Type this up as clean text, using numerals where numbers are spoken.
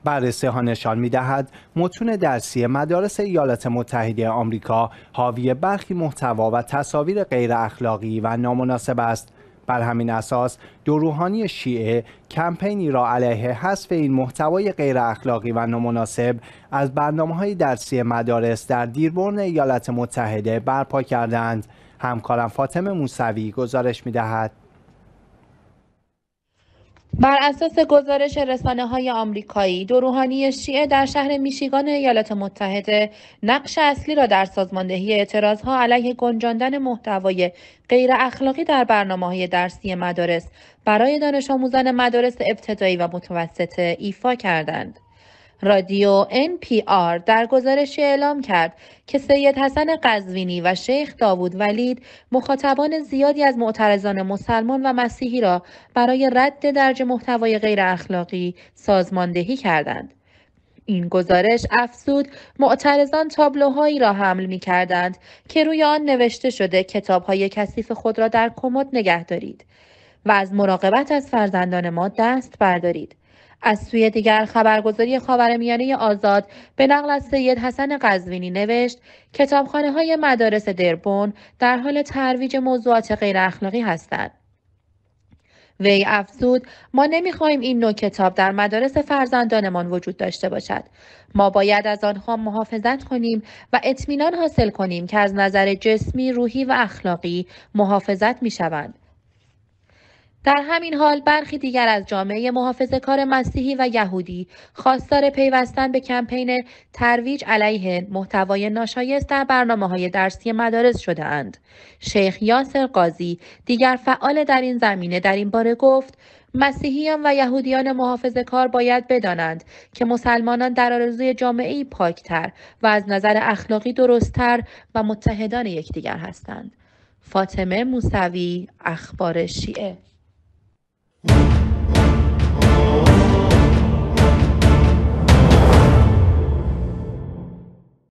بررسی‌ها نشان می‌دهد متون درسی مدارس ایالات متحده آمریکا حاوی برخی محتوا و تصاویر غیر اخلاقی و نامناسب است. بر همین اساس دو روحانی شیعه کمپینی را علیه حذف این محتوای غیر اخلاقی و نامناسب از برنامه‌های درسی مدارس در دیربورن ایالات متحده برپا کردند. همکارم فاطمه موسوی گزارش می‌دهد. بر اساس گزارش رسانه‌های آمریکایی، دو روحانی شیعه در شهر میشیگان ایالات متحده نقش اصلی را در سازماندهی اعتراضها علیه گنجاندن محتوای غیر اخلاقی در برنامه‌های درسی مدارس برای دانش آموزان مدارس ابتدایی و متوسطه ایفا کردند. رادیو NPR در گزارشی اعلام کرد که سید حسن قزوینی و شیخ داوود ولید مخاطبان زیادی از معترضان مسلمان و مسیحی را برای رد درج محتوای غیر اخلاقی سازماندهی کردند. این گزارش افزود معترضان تابلوهایی را حمل می کردند که روی آن نوشته شده کتاب‌های کثیف خود را در کمد نگه دارید و از مراقبت از فرزندان ما دست بردارید. از سوی دیگر خبرگزاری خاورمیانه آزاد به نقل از سید حسن قزوینی نوشت کتابخانه‌های مدارس دربون در حال ترویج موضوعات غیر اخلاقی هستند. وی افزود ما نمی‌خواهیم این نوع کتاب در مدارس فرزندانمان وجود داشته باشد. ما باید از آنها محافظت کنیم و اطمینان حاصل کنیم که از نظر جسمی، روحی و اخلاقی محافظت می‌شوند. در همین حال برخی دیگر از جامعه محافظه‌کار مسیحی و یهودی خواستار پیوستن به کمپین ترویج علیه محتوای ناشایست در برنامه‌های درسی مدارس شده‌اند. شیخ یاسر قاضی دیگر فعال در این زمینه در این باره گفت مسیحیان و یهودیان محافظه‌کار باید بدانند که مسلمانان در آرزوی جامعه‌ای پاکتر و از نظر اخلاقی درستتر و متحدان یکدیگر هستند. فاطمه موسوی، اخبار شیعه.